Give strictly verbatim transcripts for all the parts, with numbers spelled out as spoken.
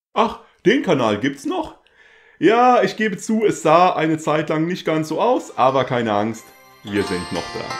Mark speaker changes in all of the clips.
Speaker 1: Ach, den Kanal gibt's noch? Ja, ich gebe zu, es sah eine Zeit lang nicht ganz so aus, aber keine Angst, wir sind noch da.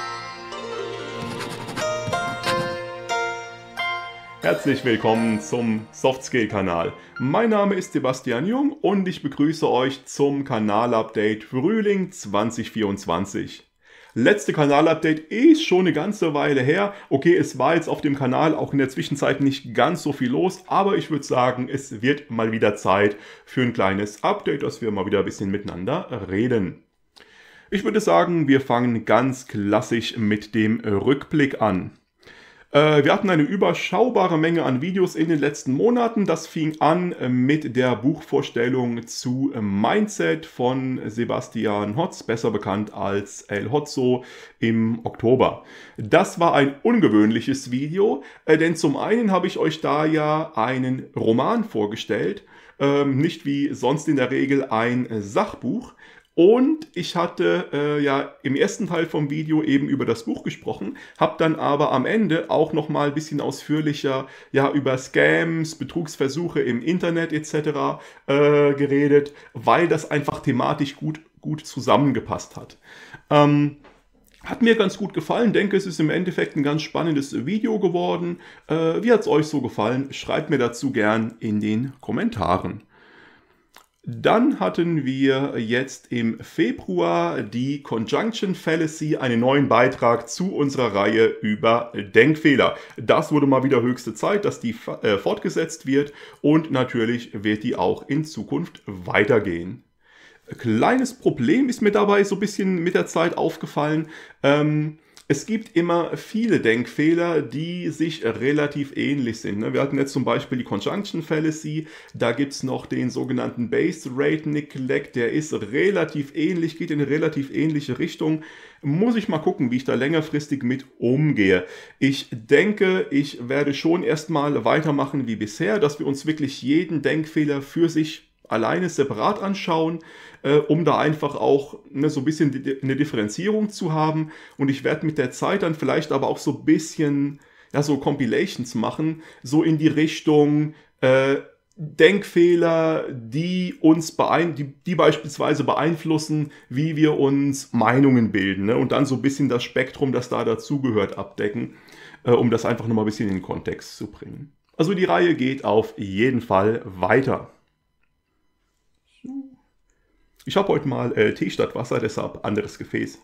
Speaker 1: Herzlich willkommen zum Softscale-Kanal. Mein Name ist Sebastian Jung und ich begrüße euch zum Kanalupdate Frühling zwanzig vierundzwanzig. Letzte Kanalupdate ist schon eine ganze Weile her. Okay, es war jetzt auf dem Kanal auch in der Zwischenzeit nicht ganz so viel los, aber ich würde sagen, es wird mal wieder Zeit für ein kleines Update, dass wir mal wieder ein bisschen miteinander reden. Ich würde sagen, wir fangen ganz klassisch mit dem Rückblick an. Wir hatten eine überschaubare Menge an Videos in den letzten Monaten. Das fing an mit der Buchvorstellung zu Mindset von Sebastian Hotz, besser bekannt als El Hotzo, im Oktober. Das war ein ungewöhnliches Video, denn zum einen habe ich euch da ja einen Roman vorgestellt, nicht wie sonst in der Regel ein Sachbuch. Und ich hatte äh, ja im ersten Teil vom Video eben über das Buch gesprochen, habe dann aber am Ende auch noch mal ein bisschen ausführlicher ja über Scams, Betrugsversuche im Internet et cetera äh, geredet, weil das einfach thematisch gut, gut zusammengepasst hat. Ähm, Hat mir ganz gut gefallen, denke es ist im Endeffekt ein ganz spannendes Video geworden. Äh, wie hat es euch so gefallen? Schreibt mir dazu gern in den Kommentaren. Dann hatten wir jetzt im Februar die Conjunction Fallacy, einen neuen Beitrag zu unserer Reihe über Denkfehler. Das wurde mal wieder höchste Zeit, dass die äh, fortgesetzt wird und natürlich wird die auch in Zukunft weitergehen. Kleines Problem ist mir dabei so ein bisschen mit der Zeit aufgefallen. Ähm, Es gibt immer viele Denkfehler, die sich relativ ähnlich sind. Wir hatten jetzt zum Beispiel die Conjunction Fallacy, da gibt es noch den sogenannten Base Rate Neglect, der ist relativ ähnlich, geht in eine relativ ähnliche Richtung. Muss ich mal gucken, wie ich da längerfristig mit umgehe. Ich denke, ich werde schon erstmal weitermachen wie bisher, dass wir uns wirklich jeden Denkfehler für sich alleine separat anschauen, äh, um da einfach auch ne, so ein bisschen die, eine Differenzierung zu haben. Und ich werde mit der Zeit dann vielleicht aber auch so ein bisschen, ja, so Compilations machen, so in die Richtung äh, Denkfehler, die uns beein die, die beispielsweise beeinflussen, wie wir uns Meinungen bilden. Ne? Und dann so ein bisschen das Spektrum, das da dazugehört, abdecken, äh, um das einfach nochmal ein bisschen in den Kontext zu bringen. Also die Reihe geht auf jeden Fall weiter. Ich habe heute mal äh, Tee statt Wasser, deshalb anderes Gefäß.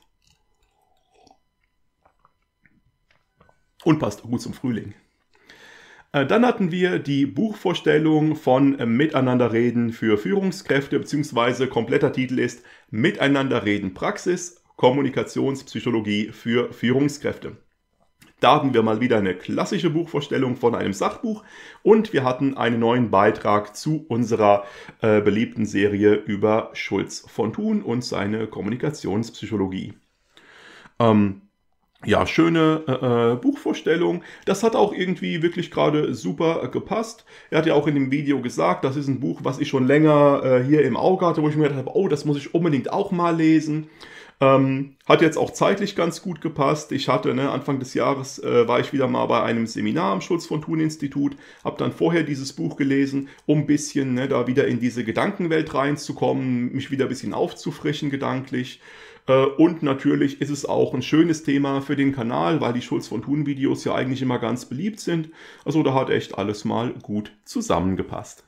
Speaker 1: Und passt gut zum Frühling. Äh, dann hatten wir die Buchvorstellung von äh, Miteinander reden für Führungskräfte, beziehungsweise kompletter Titel ist Miteinander reden Praxis, Kommunikationspsychologie für Führungskräfte. Da hatten wir mal wieder eine klassische Buchvorstellung von einem Sachbuch und wir hatten einen neuen Beitrag zu unserer äh, beliebten Serie über Schulz von Thun und seine Kommunikationspsychologie. Ähm, ja, schöne äh, äh, Buchvorstellung. Das hat auch irgendwie wirklich gerade super äh, gepasst. Er hat ja auch in dem Video gesagt, das ist ein Buch, was ich schon länger äh, hier im Auge hatte, wo ich mir gedacht habe, oh, das muss ich unbedingt auch mal lesen. Ähm, hat jetzt auch zeitlich ganz gut gepasst. Ich hatte, ne, Anfang des Jahres äh, war ich wieder mal bei einem Seminar am Schulz von Thun Institut, habe dann vorher dieses Buch gelesen, um ein bisschen ne, da wieder in diese Gedankenwelt reinzukommen, mich wieder ein bisschen aufzufrischen gedanklich. Äh, und natürlich ist es auch ein schönes Thema für den Kanal, weil die Schulz von Thun Videos ja eigentlich immer ganz beliebt sind. Also da hat echt alles mal gut zusammengepasst.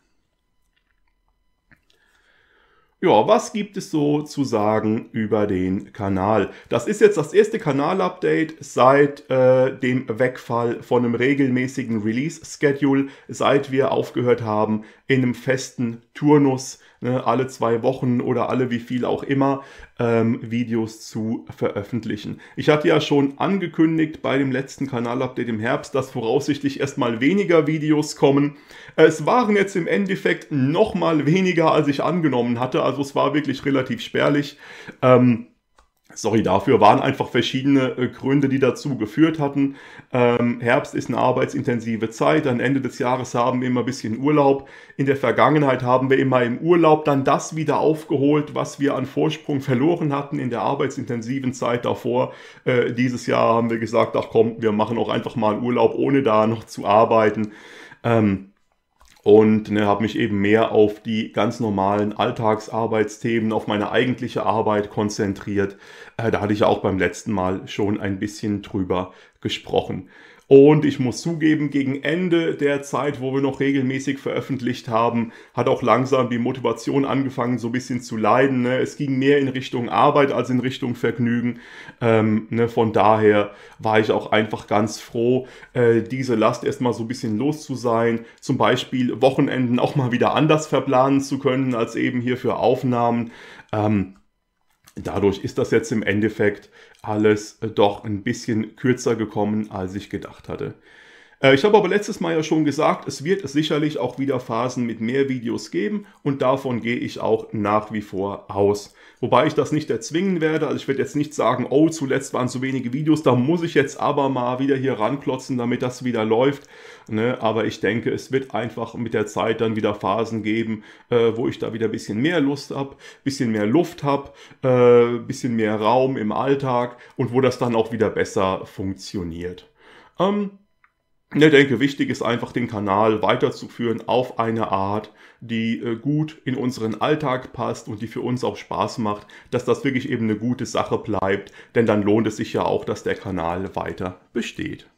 Speaker 1: Ja, was gibt es so zu sagen über den Kanal? Das ist jetzt das erste Kanal-Update seit äh, dem Wegfall von einem regelmäßigen Release-Schedule, seit wir aufgehört haben, in einem festen Turnus, ne, alle zwei Wochen oder alle wie viel auch immer, ähm, Videos zu veröffentlichen. Ich hatte ja schon angekündigt bei dem letzten Kanal-Update im Herbst, dass voraussichtlich erstmal weniger Videos kommen. Es waren jetzt im Endeffekt noch mal weniger, als ich angenommen hatte. Also es war wirklich relativ spärlich. Ähm, sorry dafür, waren einfach verschiedene äh, Gründe, die dazu geführt hatten. Ähm, Herbst ist eine arbeitsintensive Zeit. Am Ende des Jahres haben wir immer ein bisschen Urlaub. In der Vergangenheit haben wir immer im Urlaub dann das wieder aufgeholt, was wir an Vorsprung verloren hatten in der arbeitsintensiven Zeit davor. Äh, dieses Jahr haben wir gesagt, ach komm, wir machen auch einfach mal Urlaub, ohne da noch zu arbeiten. Ähm, Und ne, habe mich eben mehr auf die ganz normalen Alltagsarbeitsthemen, auf meine eigentliche Arbeit konzentriert. Äh, da hatte ich ja auch beim letzten Mal schon ein bisschen drüber gesprochen. Und ich muss zugeben, gegen Ende der Zeit, wo wir noch regelmäßig veröffentlicht haben, hat auch langsam die Motivation angefangen, so ein bisschen zu leiden. Ne? Es ging mehr in Richtung Arbeit als in Richtung Vergnügen. Ähm, ne? Von daher war ich auch einfach ganz froh, äh, diese Last erstmal so ein bisschen los zu sein. Zum Beispiel Wochenenden auch mal wieder anders verplanen zu können, als eben hier für Aufnahmen. Ähm, Dadurch ist das jetzt im Endeffekt alles doch ein bisschen kürzer gekommen, als ich gedacht hatte. Ich habe aber letztes Mal ja schon gesagt, es wird sicherlich auch wieder Phasen mit mehr Videos geben und davon gehe ich auch nach wie vor aus. Wobei ich das nicht erzwingen werde, also ich werde jetzt nicht sagen, oh, zuletzt waren so wenige Videos, da muss ich jetzt aber mal wieder hier ranklotzen, damit das wieder läuft. Ne? Aber ich denke, es wird einfach mit der Zeit dann wieder Phasen geben, äh, wo ich da wieder ein bisschen mehr Lust habe, ein bisschen mehr Luft habe, ein äh, bisschen mehr Raum im Alltag und wo das dann auch wieder besser funktioniert. Ähm, Ich denke, wichtig ist einfach, den Kanal weiterzuführen auf eine Art, die äh, gut in unseren Alltag passt und die für uns auch Spaß macht, dass das wirklich eben eine gute Sache bleibt, denn dann lohnt es sich ja auch, dass der Kanal weiter besteht.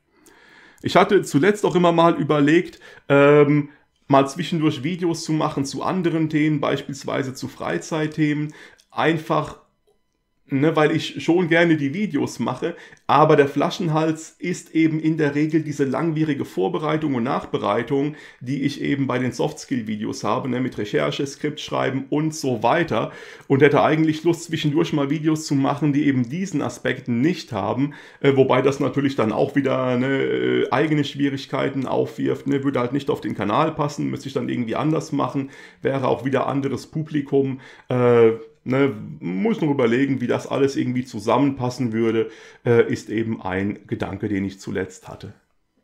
Speaker 1: Ich hatte zuletzt auch immer mal überlegt, ähm, mal zwischendurch Videos zu machen zu anderen Themen, beispielsweise zu Freizeitthemen, einfach Ne, weil ich schon gerne die Videos mache, aber der Flaschenhals ist eben in der Regel diese langwierige Vorbereitung und Nachbereitung, die ich eben bei den Softskill-Videos habe, ne, mit Recherche, Skript schreiben und so weiter und hätte eigentlich Lust, zwischendurch mal Videos zu machen, die eben diesen Aspekten nicht haben, äh, wobei das natürlich dann auch wieder ne, äh, eigene Schwierigkeiten aufwirft, ne, würde halt nicht auf den Kanal passen, müsste ich dann irgendwie anders machen, wäre auch wieder anderes Publikum, äh, Ne, muss noch überlegen, wie das alles irgendwie zusammenpassen würde, äh, ist eben ein Gedanke, den ich zuletzt hatte.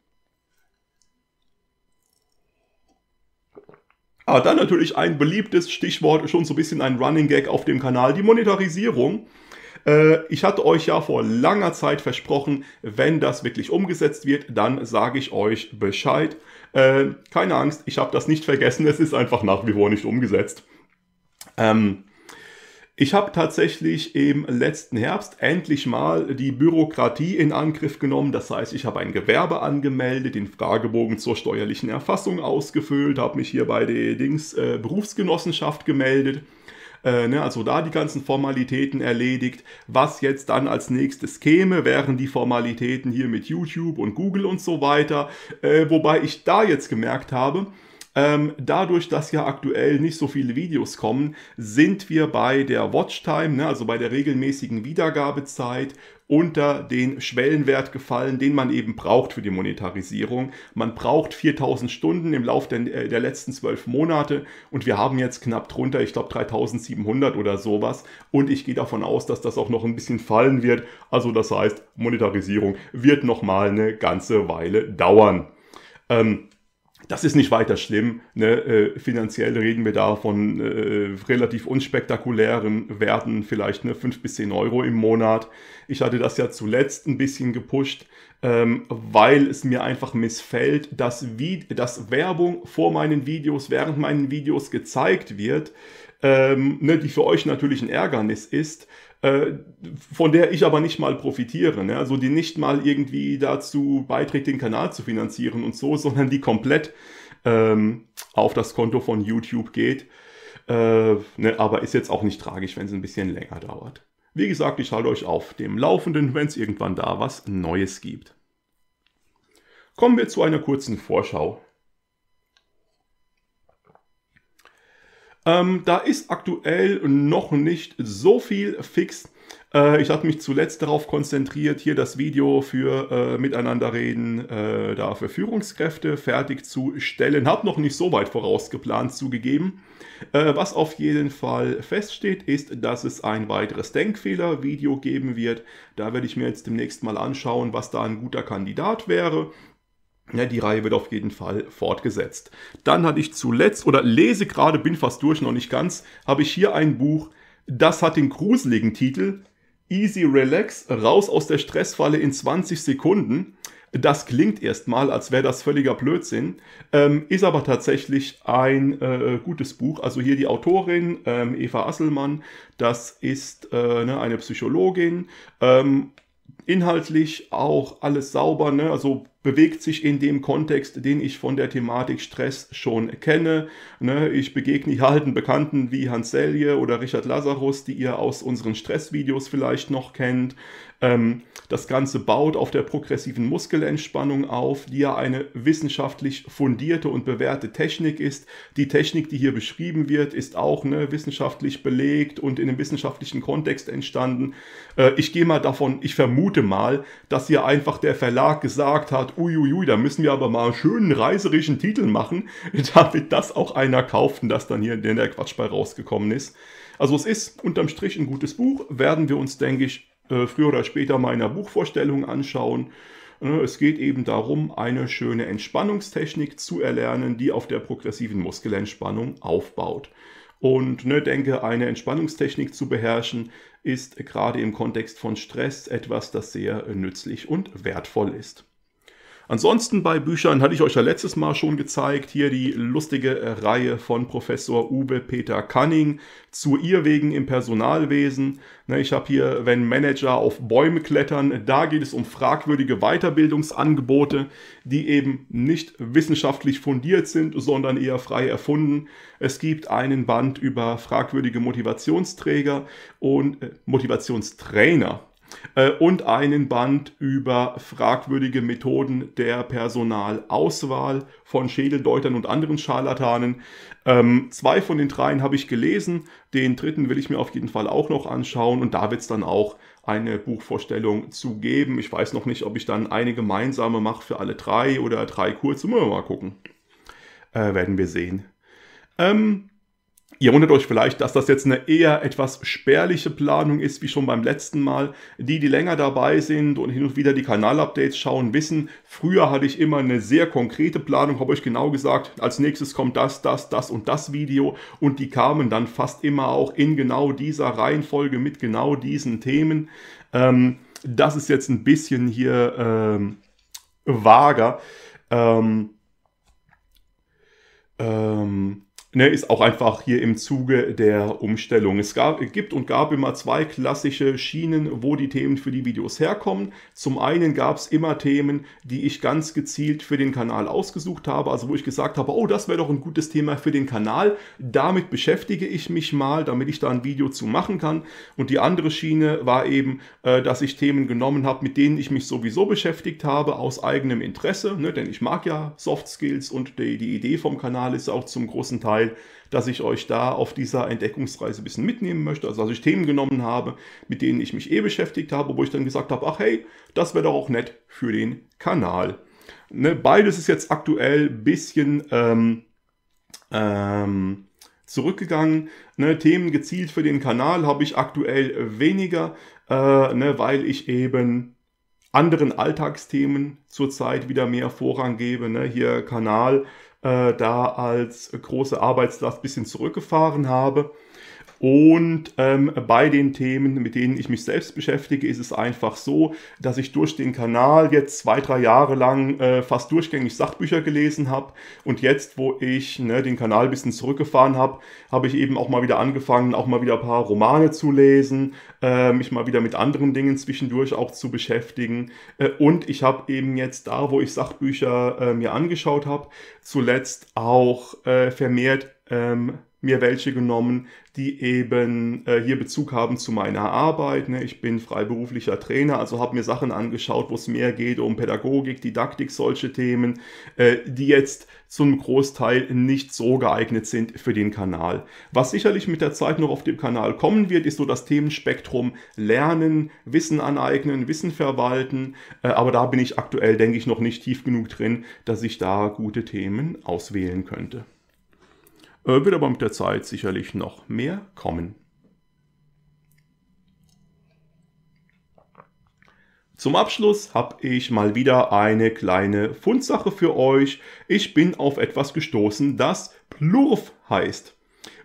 Speaker 1: Aber dann natürlich ein beliebtes Stichwort, schon so ein bisschen ein Running Gag auf dem Kanal, die Monetarisierung. Äh, ich hatte euch ja vor langer Zeit versprochen, wenn das wirklich umgesetzt wird, dann sage ich euch Bescheid. Äh, keine Angst, ich habe das nicht vergessen, es ist einfach nach wie vor nicht umgesetzt. Ähm, Ich habe tatsächlich im letzten Herbst endlich mal die Bürokratie in Angriff genommen. Das heißt, ich habe ein Gewerbe angemeldet, den Fragebogen zur steuerlichen Erfassung ausgefüllt, habe mich hier bei der Dings äh, Berufsgenossenschaft gemeldet. Äh, ne, also da die ganzen Formalitäten erledigt. Was jetzt dann als nächstes käme, wären die Formalitäten hier mit YouTube und Google und so weiter. Äh, wobei ich da jetzt gemerkt habe, Ähm, dadurch, dass ja aktuell nicht so viele Videos kommen, sind wir bei der Watchtime, ne, also bei der regelmäßigen Wiedergabezeit, unter den Schwellenwert gefallen, den man eben braucht für die Monetarisierung. Man braucht viertausend Stunden im Laufe der, der letzten zwölf Monate und wir haben jetzt knapp drunter, ich glaube dreitausendsiebenhundert oder sowas. Und ich gehe davon aus, dass das auch noch ein bisschen fallen wird. Also das heißt, Monetarisierung wird nochmal eine ganze Weile dauern. Ähm, Das ist nicht weiter schlimm. Ne? Äh, finanziell reden wir da von äh, relativ unspektakulären Werten, vielleicht ne, fünf bis zehn Euro im Monat. Ich hatte das ja zuletzt ein bisschen gepusht, ähm, weil es mir einfach missfällt, dass, wie, dass Werbung vor meinen Videos, während meinen Videos gezeigt wird, ähm, ne, die für euch natürlich ein Ärgernis ist, von der ich aber nicht mal profitiere, ne? Also die nicht mal irgendwie dazu beiträgt, den Kanal zu finanzieren und so, sondern die komplett ähm, auf das Konto von YouTube geht. Äh, ne? Aber ist jetzt auch nicht tragisch, wenn es ein bisschen länger dauert. Wie gesagt, ich halte euch auf dem Laufenden, wenn es irgendwann da was Neues gibt. Kommen wir zu einer kurzen Vorschau. Ähm, da ist aktuell noch nicht so viel fix. Äh, ich hatte mich zuletzt darauf konzentriert, hier das Video für äh, Miteinander reden, äh, da für Führungskräfte fertigzustellen. Habe noch nicht so weit vorausgeplant zugegeben. Äh, was auf jeden Fall feststeht, ist, dass es ein weiteres Denkfehler-Video geben wird. Da werde ich mir jetzt demnächst mal anschauen, was da ein guter Kandidat wäre. Ja, die Reihe wird auf jeden Fall fortgesetzt. Dann hatte ich zuletzt, oder lese gerade, bin fast durch, noch nicht ganz, habe ich hier ein Buch, das hat den gruseligen Titel Easy Relax, raus aus der Stressfalle in zwanzig Sekunden. Das klingt erstmal, als wäre das völliger Blödsinn, ähm, ist aber tatsächlich ein äh, gutes Buch. Also hier die Autorin ähm, Eva Asselmann, das ist äh, ne, eine Psychologin, ähm, inhaltlich auch alles sauber, ne? Also bewegt sich in dem Kontext, den ich von der Thematik Stress schon kenne. Ne? Ich begegne hier alten Bekannten wie Hans Selye oder Richard Lazarus, die ihr aus unseren Stressvideos vielleicht noch kennt. Ähm, das Ganze baut auf der progressiven Muskelentspannung auf, die ja eine wissenschaftlich fundierte und bewährte Technik ist. Die Technik, die hier beschrieben wird, ist auch ne, wissenschaftlich belegt und in einem wissenschaftlichen Kontext entstanden. Äh, ich gehe mal davon, ich vermute mal, dass hier einfach der Verlag gesagt hat, uiuiui, da müssen wir aber mal einen schönen reißerischen Titel machen, damit das auch einer kauft und das dann hier in der Quatsch bei rausgekommen ist. Also es ist unterm Strich ein gutes Buch, werden wir uns, denke ich, früher oder später mal in einer Buchvorstellung anschauen. Es geht eben darum, eine schöne Entspannungstechnik zu erlernen, die auf der progressiven Muskelentspannung aufbaut. Und ne, denke, eine Entspannungstechnik zu beherrschen, ist gerade im Kontext von Stress etwas, das sehr nützlich und wertvoll ist. Ansonsten bei Büchern hatte ich euch ja letztes Mal schon gezeigt, hier die lustige Reihe von Professor Uwe Peter Canning zu Irrwegen im Personalwesen. Ich habe hier, wenn Manager auf Bäume klettern, da geht es um fragwürdige Weiterbildungsangebote, die eben nicht wissenschaftlich fundiert sind, sondern eher frei erfunden. Es gibt einen Band über fragwürdige Motivationsträger und äh, Motivationstrainer. Und einen Band über fragwürdige Methoden der Personalauswahl von Schädeldeutern und anderen Scharlatanen. Ähm, zwei von den dreien habe ich gelesen, den dritten will ich mir auf jeden Fall auch noch anschauen und da wird es dann auch eine Buchvorstellung zu geben. Ich weiß noch nicht, ob ich dann eine gemeinsame mache für alle drei oder drei kurze, mal gucken. Äh, werden wir sehen. Ähm... Ihr wundert euch vielleicht, dass das jetzt eine eher etwas spärliche Planung ist, wie schon beim letzten Mal. Die, die länger dabei sind und hin und wieder die Kanalupdates schauen, wissen, früher hatte ich immer eine sehr konkrete Planung, habe euch genau gesagt, als nächstes kommt das, das, das und das Video und die kamen dann fast immer auch in genau dieser Reihenfolge mit genau diesen Themen. Ähm, das ist jetzt ein bisschen hier ähm, vager. Ähm, ähm, Ne, ist auch einfach hier im Zuge der Umstellung. Es gab, gibt und gab immer zwei klassische Schienen, wo die Themen für die Videos herkommen. Zum einen gab es immer Themen, die ich ganz gezielt für den Kanal ausgesucht habe, also wo ich gesagt habe, oh, das wäre doch ein gutes Thema für den Kanal. Damit beschäftige ich mich mal, damit ich da ein Video zu machen kann. Und die andere Schiene war eben, äh, dass ich Themen genommen habe, mit denen ich mich sowieso beschäftigt habe, aus eigenem Interesse, ne, denn ich mag ja Soft Skills und die, die Idee vom Kanal ist auch zum großen Teil, dass ich euch da auf dieser Entdeckungsreise ein bisschen mitnehmen möchte. Also dass ich Themen genommen habe, mit denen ich mich eh beschäftigt habe, wo ich dann gesagt habe, ach hey, das wäre doch auch nett für den Kanal. Ne, beides ist jetzt aktuell ein bisschen ähm, ähm, zurückgegangen. Ne, Themen gezielt für den Kanal habe ich aktuell weniger, äh, ne, weil ich eben anderen Alltagsthemen zurzeit wieder mehr Vorrang gebe. Ne, hier Kanal da als große Arbeitslast ein bisschen zurückgefahren habe. Und ähm, bei den Themen, mit denen ich mich selbst beschäftige, ist es einfach so, dass ich durch den Kanal jetzt zwei, drei Jahre lang äh, fast durchgängig Sachbücher gelesen habe. Und jetzt, wo ich ne, den Kanal ein bisschen zurückgefahren habe, habe ich eben auch mal wieder angefangen, auch mal wieder ein paar Romane zu lesen, äh, mich mal wieder mit anderen Dingen zwischendurch auch zu beschäftigen. Äh, und ich habe eben jetzt da, wo ich Sachbücher äh, mir angeschaut habe, zuletzt auch äh, vermehrt ähm, mir welche genommen, die eben äh, hier Bezug haben zu meiner Arbeit. Ne? Ich bin freiberuflicher Trainer, also habe mir Sachen angeschaut, wo es mehr geht um Pädagogik, Didaktik, solche Themen, äh, die jetzt zum Großteil nicht so geeignet sind für den Kanal. Was sicherlich mit der Zeit noch auf dem Kanal kommen wird, ist so das Themenspektrum Lernen, Wissen aneignen, Wissen verwalten, äh, aber da bin ich aktuell, denke ich, noch nicht tief genug drin, dass ich da gute Themen auswählen könnte. Wird aber mit der Zeit sicherlich noch mehr kommen. Zum Abschluss habe ich mal wieder eine kleine Fundsache für euch. Ich bin auf etwas gestoßen, das Plurf heißt.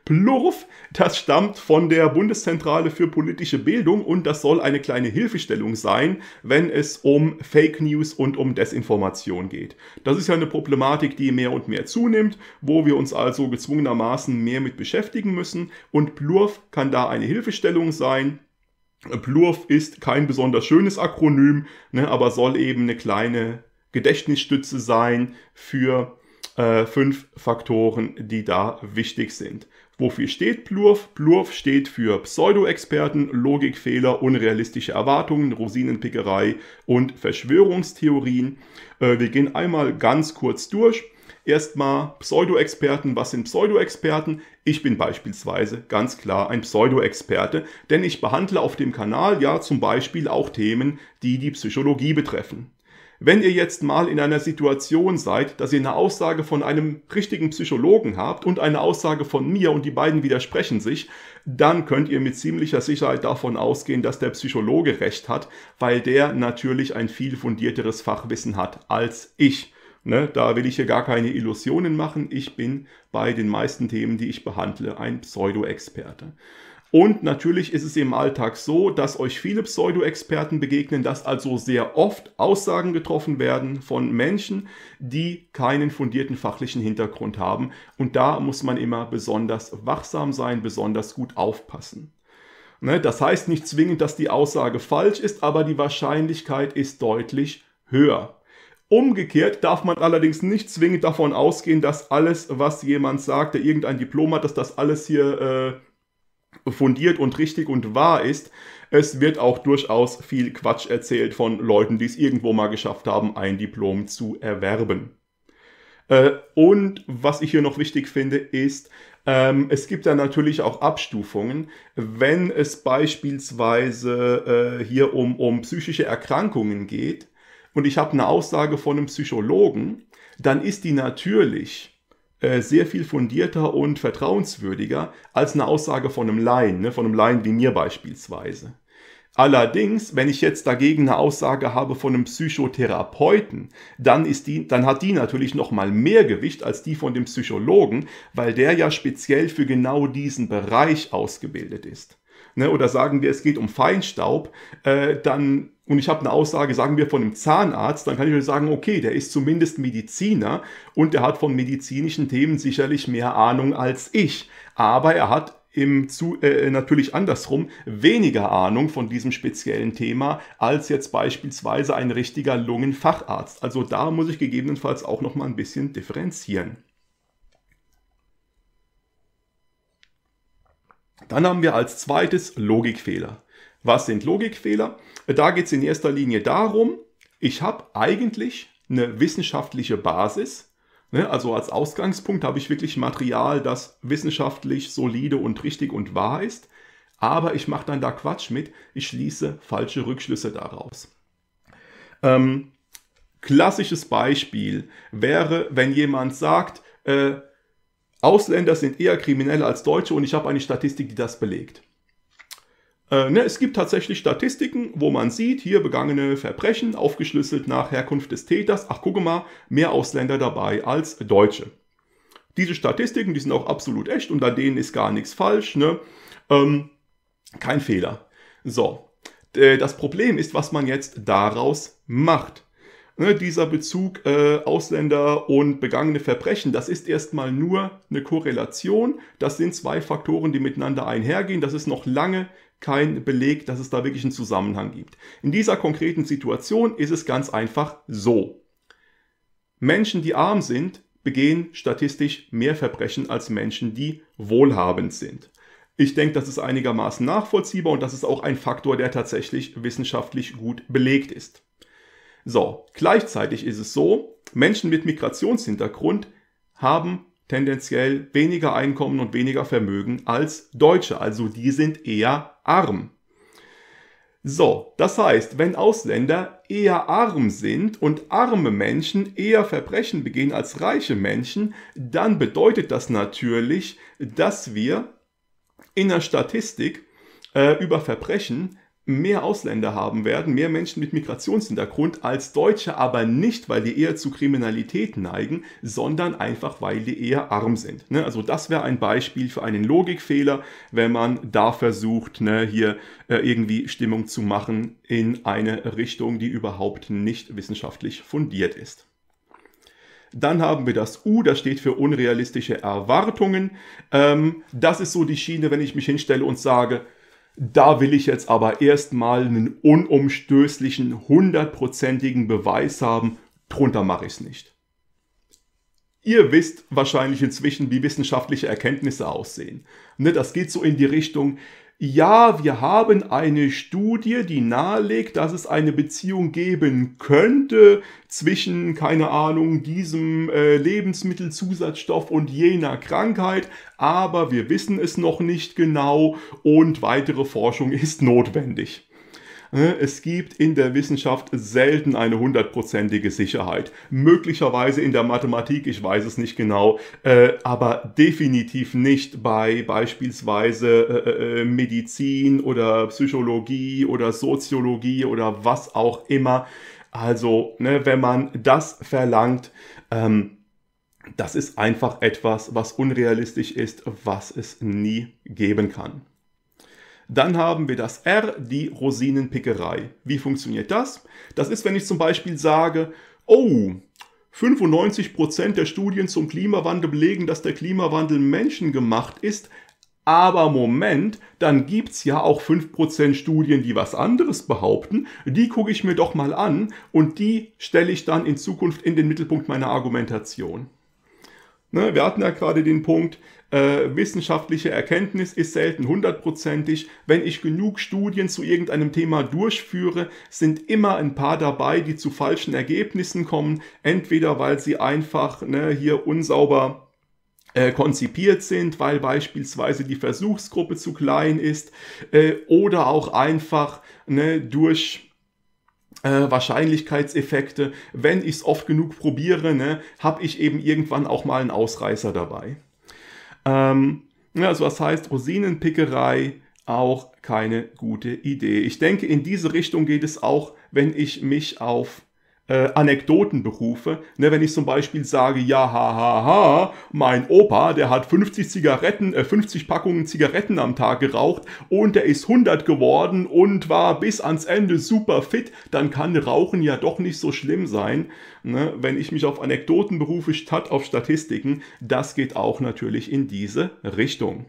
Speaker 1: Plurf, das stammt von der Bundeszentrale für politische Bildung und das soll eine kleine Hilfestellung sein, wenn es um Fake News und um Desinformation geht. Das ist ja eine Problematik, die mehr und mehr zunimmt, wo wir uns also gezwungenermaßen mehr mit beschäftigen müssen und Plurf kann da eine Hilfestellung sein. Plurf ist kein besonders schönes Akronym, ne, aber soll eben eine kleine Gedächtnisstütze sein für äh, fünf Faktoren, die da wichtig sind. Wofür steht Plurf? Plurf steht für Pseudo-Experten, Logikfehler, unrealistische Erwartungen, Rosinenpickerei und Verschwörungstheorien. Äh, wir gehen einmal ganz kurz durch. Erstmal Pseudo-Experten. Was sind Pseudo-Experten? Ich bin beispielsweise ganz klar ein Pseudo-Experte, denn ich behandle auf dem Kanal ja zum Beispiel auch Themen, die die Psychologie betreffen. Wenn ihr jetzt mal in einer Situation seid, dass ihr eine Aussage von einem richtigen Psychologen habt und eine Aussage von mir und die beiden widersprechen sich, dann könnt ihr mit ziemlicher Sicherheit davon ausgehen, dass der Psychologe recht hat, weil der natürlich ein viel fundierteres Fachwissen hat als ich. Ne, da will ich hier gar keine Illusionen machen. Ich bin bei den meisten Themen, die ich behandle, ein Pseudo-Experte. Und natürlich ist es im Alltag so, dass euch viele Pseudo-Experten begegnen, dass also sehr oft Aussagen getroffen werden von Menschen, die keinen fundierten fachlichen Hintergrund haben. Und da muss man immer besonders wachsam sein, besonders gut aufpassen. Ne, das heißt nicht zwingend, dass die Aussage falsch ist, aber die Wahrscheinlichkeit ist deutlich höher. Umgekehrt darf man allerdings nicht zwingend davon ausgehen, dass alles, was jemand sagt, der irgendein Diplom hat, dass das alles hier äh, fundiert und richtig und wahr ist. Es wird auch durchaus viel Quatsch erzählt von Leuten, die es irgendwo mal geschafft haben, ein Diplom zu erwerben. Äh, und was ich hier noch wichtig finde, ist, ähm, es gibt ja natürlich auch Abstufungen, wenn es beispielsweise äh, hier um, um psychische Erkrankungen geht und ich habe eine Aussage von einem Psychologen, dann ist die natürlich sehr viel fundierter und vertrauenswürdiger als eine Aussage von einem Laien, ne, von einem Laien wie mir beispielsweise. Allerdings, wenn ich jetzt dagegen eine Aussage habe von einem Psychotherapeuten, dann, ist die, dann hat die natürlich noch mal mehr Gewicht als die von dem Psychologen, weil der ja speziell für genau diesen Bereich ausgebildet ist. Ne, oder sagen wir, es geht um Feinstaub, äh, dann, und ich habe eine Aussage, sagen wir, von einem Zahnarzt, dann kann ich euch sagen, okay, der ist zumindest Mediziner und der hat von medizinischen Themen sicherlich mehr Ahnung als ich. Aber er hat im zu, äh, natürlich andersrum weniger Ahnung von diesem speziellen Thema als jetzt beispielsweise ein richtiger Lungenfacharzt. Also da muss ich gegebenenfalls auch noch mal ein bisschen differenzieren. Dann haben wir als zweites Logikfehler. Was sind Logikfehler? Da geht es in erster Linie darum, ich habe eigentlich eine wissenschaftliche Basis. Ne? Also als Ausgangspunkt habe ich wirklich Material, das wissenschaftlich solide und richtig und wahr ist. Aber ich mache dann da Quatsch mit. Ich schließe falsche Rückschlüsse daraus. Ähm, klassisches Beispiel wäre, wenn jemand sagt, äh, Ausländer sind eher kriminell als Deutsche und ich habe eine Statistik, die das belegt. Äh, ne, es gibt tatsächlich Statistiken, wo man sieht, hier begangene Verbrechen, aufgeschlüsselt nach Herkunft des Täters. Ach, gucke mal, mehr Ausländer dabei als Deutsche. Diese Statistiken, die sind auch absolut echt und an denen ist gar nichts falsch. Ne? Ähm, kein Fehler. So, äh, das Problem ist, was man jetzt daraus macht. Ne, dieser Bezug äh, Ausländer und begangene Verbrechen, das ist erstmal nur eine Korrelation. Das sind zwei Faktoren, die miteinander einhergehen. Das ist noch lange kein Beleg, dass es da wirklich einen Zusammenhang gibt. In dieser konkreten Situation ist es ganz einfach so. Menschen, die arm sind, begehen statistisch mehr Verbrechen als Menschen, die wohlhabend sind. Ich denke, das ist einigermaßen nachvollziehbar und das ist auch ein Faktor, der tatsächlich wissenschaftlich gut belegt ist. So, gleichzeitig ist es so, Menschen mit Migrationshintergrund haben tendenziell weniger Einkommen und weniger Vermögen als Deutsche, also die sind eher arm. So, das heißt, wenn Ausländer eher arm sind und arme Menschen eher Verbrechen begehen als reiche Menschen, dann bedeutet das natürlich, dass wir in der Statistik äh, über Verbrechen mehr Ausländer haben werden, mehr Menschen mit Migrationshintergrund als Deutsche, aber nicht, weil die eher zu Kriminalität neigen, sondern einfach, weil die eher arm sind. Ne? Also das wäre ein Beispiel für einen Logikfehler, wenn man da versucht, ne, hier äh, irgendwie Stimmung zu machen in eine Richtung, die überhaupt nicht wissenschaftlich fundiert ist. Dann haben wir das U, das steht für unrealistische Erwartungen. Ähm, das ist so die Schiene, wenn ich mich hinstelle und sage, da will ich jetzt aber erstmal einen unumstößlichen, hundertprozentigen Beweis haben, drunter mache ich es nicht. Ihr wisst wahrscheinlich inzwischen, wie wissenschaftliche Erkenntnisse aussehen. Ne, das geht so in die Richtung, ja, wir haben eine Studie, die nahelegt, dass es eine Beziehung geben könnte zwischen, keine Ahnung, diesem äh, Lebensmittelzusatzstoff und jener Krankheit, aber wir wissen es noch nicht genau und weitere Forschung ist notwendig. Es gibt in der Wissenschaft selten eine hundertprozentige Sicherheit. Möglicherweise in der Mathematik, ich weiß es nicht genau, äh, aber definitiv nicht bei beispielsweise äh, Medizin oder Psychologie oder Soziologie oder was auch immer. Also, ne, wenn man das verlangt, ähm, das ist einfach etwas, was unrealistisch ist, was es nie geben kann. Dann haben wir das R, die Rosinenpickerei. Wie funktioniert das? Das ist, wenn ich zum Beispiel sage, oh, fünfundneunzig Prozent der Studien zum Klimawandel belegen, dass der Klimawandel menschengemacht ist. Aber Moment, dann gibt es ja auch fünf Prozent Studien, die was anderes behaupten. Die gucke ich mir doch mal an und die stelle ich dann in Zukunft in den Mittelpunkt meiner Argumentation. Ne, wir hatten ja gerade den Punkt, äh, wissenschaftliche Erkenntnis ist selten hundertprozentig. Wenn ich genug Studien zu irgendeinem Thema durchführe, sind immer ein paar dabei, die zu falschen Ergebnissen kommen. Entweder weil sie einfach ne, hier unsauber äh, konzipiert sind, weil beispielsweise die Versuchsgruppe zu klein ist äh, oder auch einfach ne, durch Äh, Wahrscheinlichkeitseffekte, wenn ich es oft genug probiere, ne, habe ich eben irgendwann auch mal einen Ausreißer dabei. Ähm, ja, also das heißt, Rosinenpickerei auch keine gute Idee. Ich denke, in diese Richtung geht es auch, wenn ich mich auf äh, Anekdoten berufe. Ne, wenn ich zum Beispiel sage, ja, ha, ha, ha, mein Opa, der hat fünfzig Zigaretten, äh, fünfzig Packungen Zigaretten am Tag geraucht und der ist hundert geworden und war bis ans Ende super fit, dann kann Rauchen ja doch nicht so schlimm sein. Ne, wenn ich mich auf Anekdoten berufe, statt auf Statistiken, das geht auch natürlich in diese Richtung.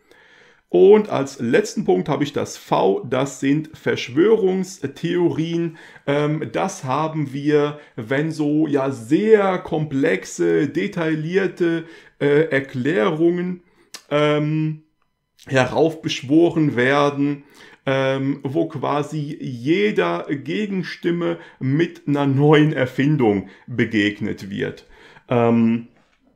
Speaker 1: Und als letzten Punkt habe ich das V, das sind Verschwörungstheorien. Ähm, das haben wir, wenn so ja sehr komplexe, detaillierte äh, Erklärungen ähm, heraufbeschworen werden, ähm, wo quasi jeder Gegenstimme mit einer neuen Erfindung begegnet wird. Ähm,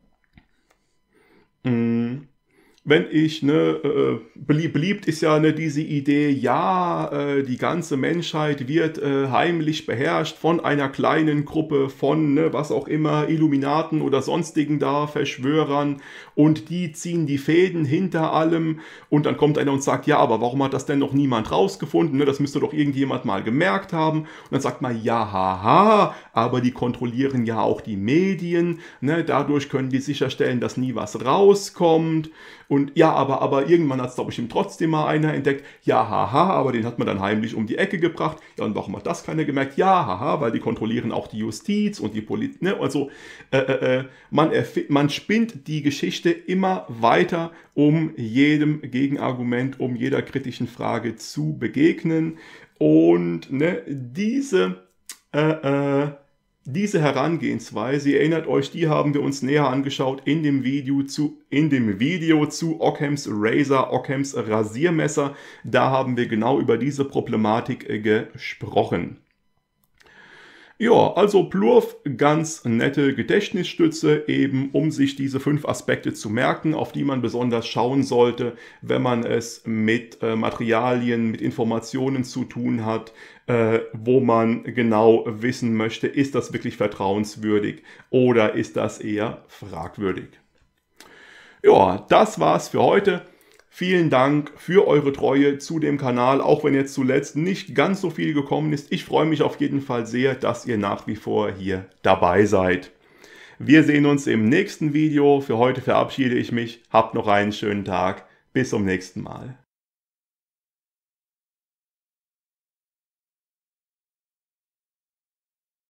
Speaker 1: mh, Wenn ich, ne, äh, beliebt, beliebt ist ja ne, diese Idee, ja, äh, die ganze Menschheit wird äh, heimlich beherrscht von einer kleinen Gruppe von, ne, was auch immer, Illuminaten oder sonstigen da, Verschwörern und die ziehen die Fäden hinter allem und dann kommt einer und sagt, ja, aber warum hat das denn noch niemand rausgefunden, ne, das müsste doch irgendjemand mal gemerkt haben und dann sagt man, ja, haha, aber die kontrollieren ja auch die Medien, ne, dadurch können die sicherstellen, dass nie was rauskommt. Und ja, aber, aber irgendwann hat es, glaube ich, ihm trotzdem mal einer entdeckt. Ja, haha, aber den hat man dann heimlich um die Ecke gebracht. Ja, und warum hat das keiner gemerkt? Ja, haha, weil die kontrollieren auch die Justiz und die Politik. Ne? Also äh, äh, man, man spinnt die Geschichte immer weiter, um jedem Gegenargument, um jeder kritischen Frage zu begegnen. Und ne, diese... Äh, äh, Diese Herangehensweise, ihr erinnert euch, die haben wir uns näher angeschaut in dem Video zu, in dem Video zu Ockhams Razor, Ockhams Rasiermesser. Da haben wir genau über diese Problematik gesprochen. Ja, also Plurf, ganz nette Gedächtnisstütze, eben um sich diese fünf Aspekte zu merken, auf die man besonders schauen sollte, wenn man es mit äh, Materialien, mit Informationen zu tun hat, äh, wo man genau wissen möchte, ist das wirklich vertrauenswürdig oder ist das eher fragwürdig. Ja, das war's für heute. Vielen Dank für eure Treue zu dem Kanal, auch wenn jetzt zuletzt nicht ganz so viel gekommen ist. Ich freue mich auf jeden Fall sehr, dass ihr nach wie vor hier dabei seid. Wir sehen uns im nächsten Video. Für heute verabschiede ich mich. Habt noch einen schönen Tag. Bis zum nächsten Mal.